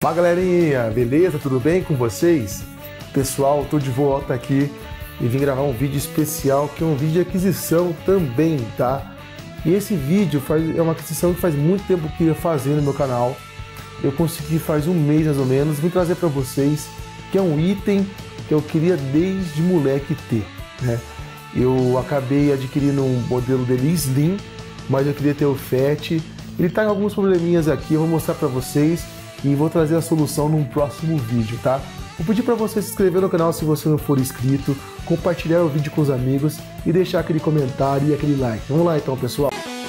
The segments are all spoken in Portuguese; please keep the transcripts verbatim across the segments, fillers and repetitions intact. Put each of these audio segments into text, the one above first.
Fala galerinha, beleza? Tudo bem com vocês? Pessoal, tô de volta aqui e vim gravar um vídeo especial que é um vídeo de aquisição também, tá? E esse vídeo faz, é uma aquisição que faz muito tempo que eu ia fazer no meu canal. Eu consegui faz um mês mais ou menos, vim trazer para vocês, que é um item que eu queria desde moleque ter, né? Eu acabei adquirindo um modelo dele Slim, mas eu queria ter o Fat. Ele tá com alguns probleminhas aqui, eu vou mostrar para vocês e vou trazer a solução num próximo vídeo, tá? Vou pedir para você se inscrever no canal se você não for inscrito, compartilhar o vídeo com os amigos e deixar aquele comentário e aquele like. Vamos lá então, pessoal!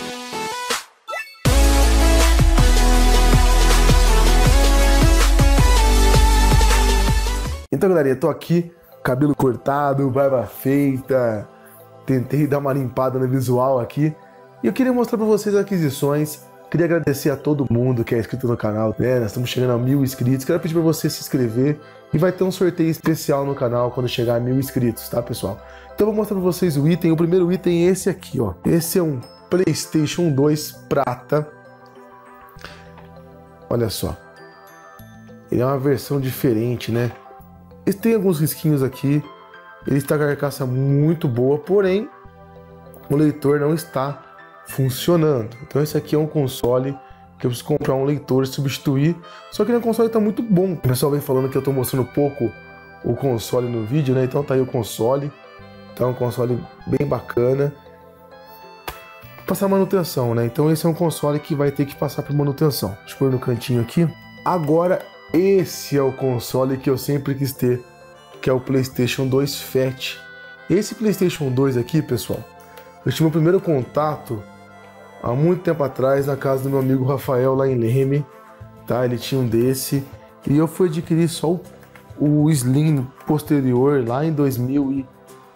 Então, galera, eu tô aqui, cabelo cortado, barba feita, tentei dar uma limpada no visual aqui e eu queria mostrar para vocês as aquisições. Queria agradecer a todo mundo que é inscrito no canal, né? Nós estamos chegando a mil inscritos. Quero pedir para você se inscrever e vai ter um sorteio especial no canal quando chegar a mil inscritos, tá, pessoal? Então eu vou mostrar para vocês o item. O primeiro item é esse aqui, ó. Esse é um PlayStation dois prata. Olha só. Ele é uma versão diferente, né? Ele tem alguns risquinhos aqui. Ele está com a carcaça muito boa, porém o leitor não está funcionando. Então esse aqui é um console que eu preciso comprar um leitor e substituir, só que o console está muito bom. O pessoal vem falando que eu estou mostrando pouco o console no vídeo, né? Então tá aí o console, tá um console bem bacana. Passar manutenção, né? Então esse é um console que vai ter que passar por manutenção. Deixa eu pôr no cantinho aqui. Agora esse é o console que eu sempre quis ter, que é o PlayStation dois Fat. Esse PlayStation dois aqui, pessoal, eu tive o primeiro contato há muito tempo atrás na casa do meu amigo Rafael lá em Leme, tá? Ele tinha um desse e eu fui adquirir só o, o Slim posterior lá em dois mil e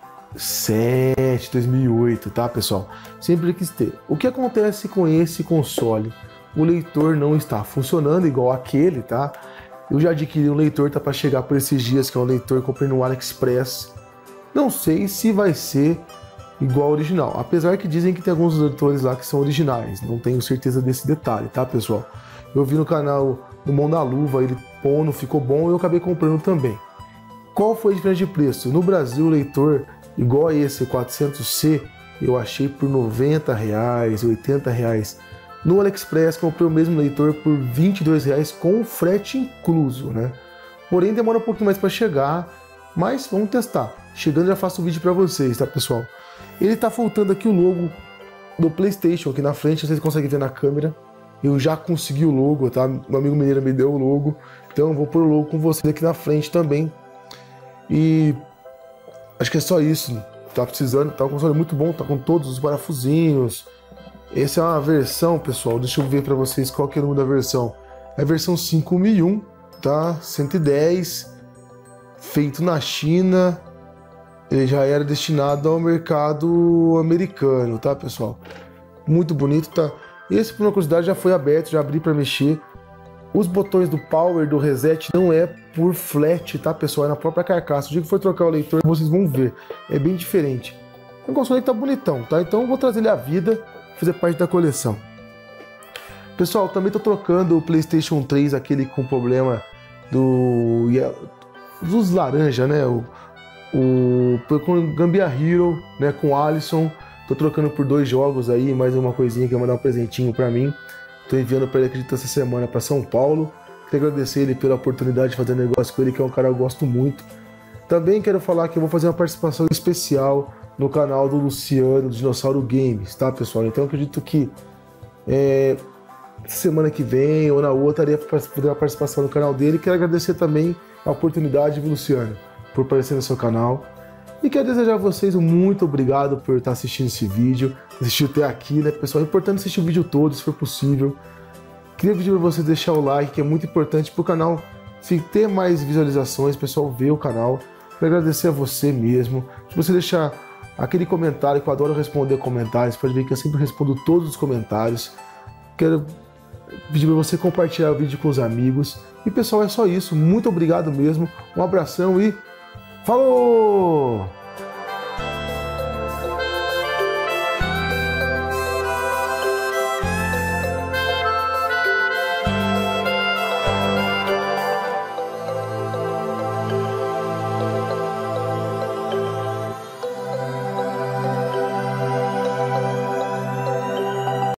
sete, dois mil e oito, tá, pessoal? Sempre quis ter. O que acontece com esse console? O leitor não está funcionando igual aquele, tá? Eu já adquiri um leitor, tá para chegar por esses dias, que é um leitor que eu comprei no AliExpress. Não sei se vai ser igual ao original, apesar que dizem que tem alguns leitores lá que são originais, não tenho certeza desse detalhe, tá, pessoal? Eu vi no canal do Mão da Luva, ele pondo, ficou bom e eu acabei comprando também. Qual foi a diferença de preço? No Brasil, o leitor igual a esse quatrocentos C, eu achei por noventa reais, oitenta reais. No AliExpress, comprei o mesmo leitor por vinte e dois reais com frete incluso, né? Porém, demora um pouquinho mais para chegar, mas vamos testar. Chegando, já faço o vídeo para vocês, tá, pessoal? Ele tá faltando aqui o logo do PlayStation aqui na frente, vocês conseguem ver na câmera. Eu já consegui o logo, tá? Meu amigo mineiro me deu o logo, então eu vou pôr o logo com vocês aqui na frente também. E acho que é só isso. Tá precisando, tá um console muito bom, tá com todos os parafusinhos. Essa é uma versão, pessoal, deixa eu ver para vocês qual que é o número da versão. É a versão cinco mil e um, tá? cento e dez, feito na China. Ele já era destinado ao mercado americano, tá, pessoal? Muito bonito, tá? Esse, por uma curiosidade, já foi aberto, já abri para mexer. Os botões do power, do reset, não é por flat, tá, pessoal? É na própria carcaça. O dia que for trocar o leitor, vocês vão ver. É bem diferente. O console tá bonitão, tá? Então eu vou trazer ele à vida, fazer parte da coleção. Pessoal, também tô trocando o PlayStation três, aquele com problema do... dos laranja, né? O... O com Gambia Hero, né, com Alisson. Tô trocando por dois jogos aí, mais uma coisinha que vai mandar um presentinho pra mim. Tô enviando pra ele, acredito, essa semana pra São Paulo. Quero agradecer ele pela oportunidade de fazer negócio com ele, que é um cara que eu gosto muito. Também quero falar que eu vou fazer uma participação especial no canal do Luciano, do Dinossauro Games, tá, pessoal? Então eu acredito que é, semana que vem ou na outra iria fazer uma participação no canal dele. Quero agradecer também a oportunidade, Luciano, por aparecer no seu canal. E quero desejar a vocês um muito obrigado por estar assistindo esse vídeo, assistir até aqui, né, pessoal? É importante assistir o vídeo todo, se for possível. Queria pedir para vocês deixar o like, que é muito importante para o canal ter mais visualizações, o pessoal ver o canal. Quero agradecer a você mesmo. Se você deixar aquele comentário, que eu adoro responder comentários, pode ver que eu sempre respondo todos os comentários. Quero pedir para você compartilhar o vídeo com os amigos. E pessoal, é só isso. Muito obrigado mesmo. Um abração e falou!